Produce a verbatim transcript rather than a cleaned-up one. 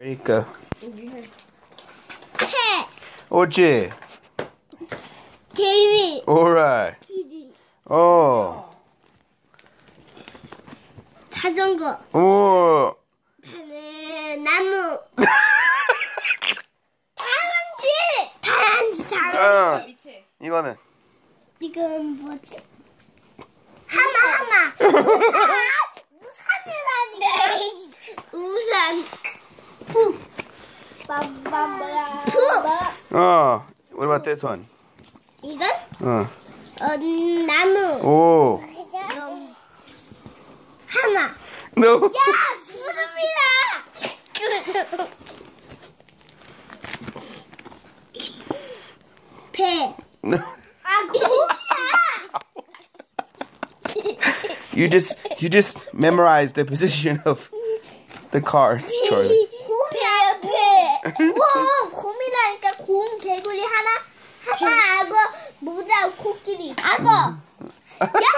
그러니까. 새. 옳지. 개미. Alright. 기린. 어. 자전거. 오. 네, 나무. 다람쥐. 다람쥐. 다람쥐. 어. 이거는 이건 뭐지? 하마 하마. 우산이라니. 우산. 푸. 빰빰빰. 푸. 어. What about this one? 이건 어. 어, 나무. 오. 하마. No. 야, 수습이다. 배. No. 아, 고기야. You just you just memorized the position of the cards, Charlie. 곰이야, 배. 우와, 곰이라니까. 곰, 개구리 하나, 하마, 악어, 모자, 코끼리. 악어. 야,